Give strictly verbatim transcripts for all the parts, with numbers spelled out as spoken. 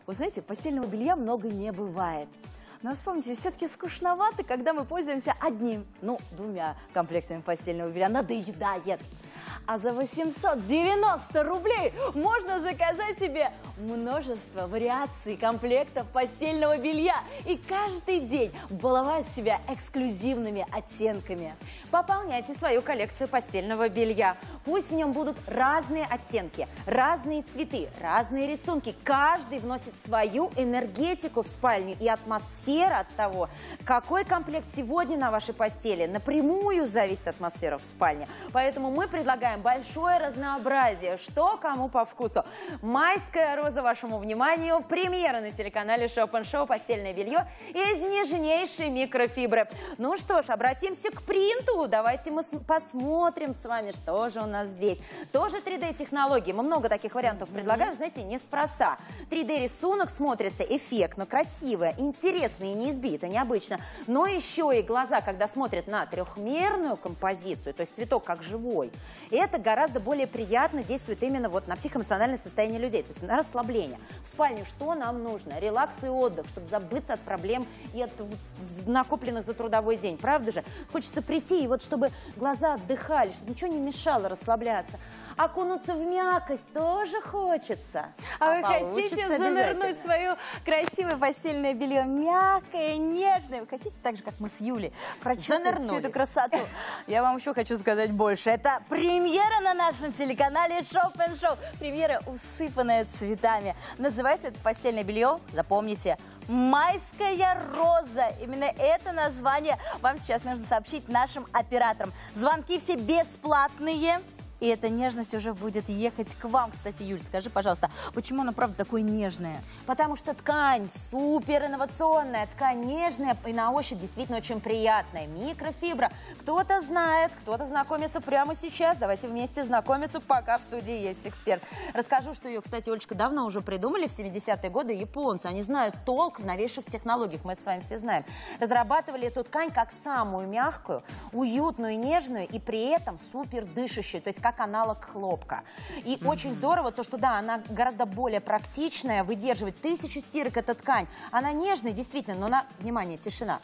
Вы знаете, постельного белья много не бывает. Но вспомните, все-таки скучновато, когда мы пользуемся одним, ну, двумя комплектами постельного белья. Надоедает. А за восемьсот девяносто рублей можно заказать себе множество вариаций комплектов постельного белья и каждый день баловать себя эксклюзивными оттенками. Пополняйте свою коллекцию постельного белья. Пусть в нем будут разные оттенки, разные цветы, разные рисунки. Каждый вносит свою энергетику в спальню, и атмосфера от того, какой комплект сегодня на вашей постели, напрямую зависит атмосфера в спальне. Поэтому мы предлагаем большое разнообразие, что кому по вкусу. Майская роза вашему вниманию, премьера на телеканале Shop энд Show, постельное белье из нежнейшей микрофибры. Ну что ж, обратимся к принту. Давайте мы посмотрим с вами, что же у нас здесь. Тоже три дэ технологии. Мы много таких вариантов предлагаем, знаете, неспроста. три дэ рисунок смотрится эффектно, красиво, интересно и неизбито, необычно. Но еще и глаза, когда смотрят на трехмерную композицию, то есть цветок как живой, это гораздо более приятно действует именно вот на психоэмоциональное состояние людей, то есть на расслабление. В спальне что нам нужно? Релакс и отдых, чтобы забыться от проблем и от накопленных за трудовой день. Правда же? Хочется прийти, и вот чтобы глаза отдыхали, чтобы ничего не мешало расслабляться. Окунуться в мякость тоже хочется. А, а вы хотите занырнуть в свое красивое постельное белье, мягкое, нежное? Вы хотите так же, как мы с Юлей, прочувствовать всю эту красоту? Я вам еще хочу сказать больше. Это премьера на нашем телеканале Shop энд Show. Премьера, усыпанная цветами. Называется это постельное белье, запомните, «Майская роза». Именно это название вам сейчас нужно сообщить нашим операторам. Звонки все бесплатные. И эта нежность уже будет ехать к вам. Кстати, Юль, скажи, пожалуйста, почему она, правда, такой нежная? Потому что ткань супер инновационная, ткань нежная и на ощупь действительно очень приятная. Микрофибра. Кто-то знает, кто-то знакомится прямо сейчас. Давайте вместе знакомиться, пока в студии есть эксперт. Расскажу, что ее, кстати, Олечка, давно уже придумали, в семидесятые годы, японцы. Они знают толк в новейших технологиях, мы это с вами все знаем. Разрабатывали эту ткань как самую мягкую, уютную, нежную и при этом супер дышащую. То есть как аналог хлопка. И mm-hmm. очень здорово то, что да, она гораздо более практичная, выдерживает тысячу стирок эта ткань. Она нежная, действительно, но на, внимание, тишина.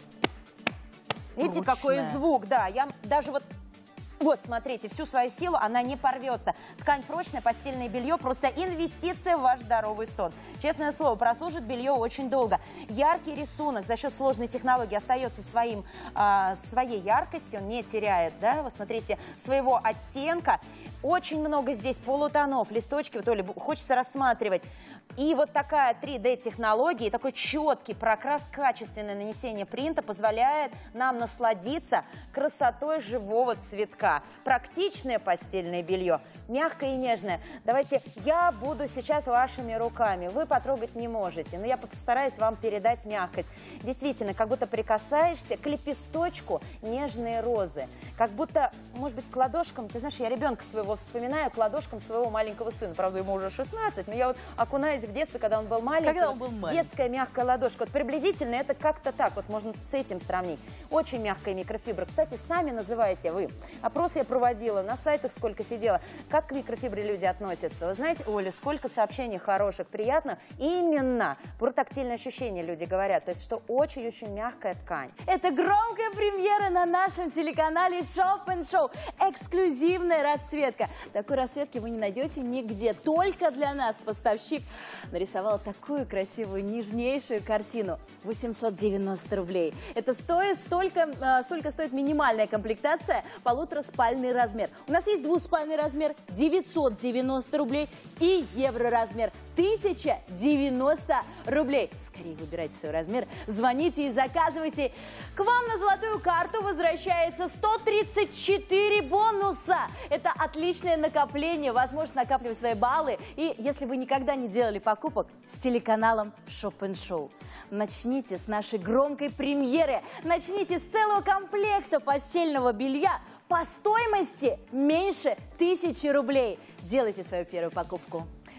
Видите, Ручная. Какой звук, да, я даже вот Вот, смотрите, всю свою силу она не порвется. Ткань прочная, постельное белье, просто инвестиция в ваш здоровый сон. Честное слово, прослужит белье очень долго. Яркий рисунок за счет сложной технологии остается своим, э, своей яркостью, он не теряет, да, вот смотрите, своего оттенка. Очень много здесь полутонов, листочки, вот, Оля, хочется рассматривать. И вот такая три дэ технология, такой четкий прокрас, качественное нанесение принта позволяет нам насладиться красотой живого цветка. Практичное постельное белье, мягкое и нежное. Давайте я буду сейчас вашими руками. Вы потрогать не можете, но я постараюсь вам передать мягкость. Действительно, как будто прикасаешься к лепесточку нежной розы. Как будто, может быть, к ладошкам, ты знаешь, я ребенка своего вспоминаю, к ладошкам своего маленького сына. Правда, ему уже шестнадцать, но я вот окунаюсь в детство, когда он был маленький. Когда он был маленький. Детская мягкая ладошка. Вот приблизительно это как-то так, вот можно с этим сравнить. Очень мягкая микрофибра. Кстати, сами называете вы. Опрос я проводила, на сайтах сколько сидела. Как к микрофибре люди относятся? Вы знаете, Оля, сколько сообщений хороших, приятно. Именно про тактильное ощущение люди говорят. То есть, что очень-очень мягкая ткань. Это громкая премьера на нашем телеканале Shop энд Show. Эксклюзивная расцветка. Такой расцветки вы не найдете нигде. Только для нас поставщик нарисовал такую красивую, нежнейшую картину. восемьсот девяносто рублей. Это стоит столько, столько стоит минимальная комплектация, полутораспальный размер. У нас есть двуспальный размер девятьсот девяносто рублей и евро размер тысяча девяносто рублей. Скорее выбирайте свой размер, звоните и заказывайте. К вам на золотую карту возвращается сто тридцать четыре бонуса. Это отличное накопление, возможность накапливать свои баллы. И если вы никогда не делали покупок с телеканалом Shop энд Show, начните с нашей громкой премьеры. Начните с целого комплекта постельного белья по стоимости меньше тысячи рублей. Делайте свою первую покупку.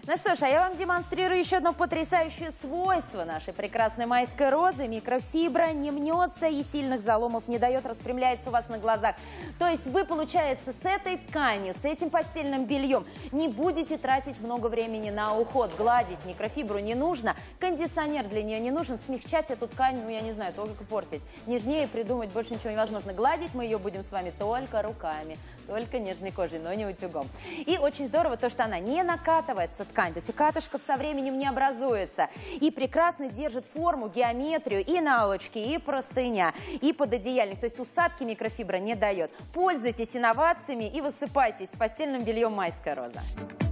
Ну что ж, а я вам демонстрирую еще одно потрясающее свойство нашей прекрасной майской розы. Микрофибра не мнется и сильных заломов не дает, распрямляется у вас на глазах. То есть вы, получается, с этой тканью, с этим постельным бельем не будете тратить много времени на уход. Гладить микрофибру не нужно, кондиционер для нее не нужен, смягчать эту ткань, ну я не знаю, только портить. Нежнее придумать больше ничего невозможно. Гладить мы ее будем с вами только руками, только нежной кожей, но не утюгом. И очень здорово то, что она не накатывается, ткань, то есть и катышков со временем не образуется. И прекрасно держит форму, геометрию и наволочки, и простыня, и пододеяльник. То есть усадки микрофибра не дает. Пользуйтесь инновациями и высыпайтесь с постельным бельем «Майская роза».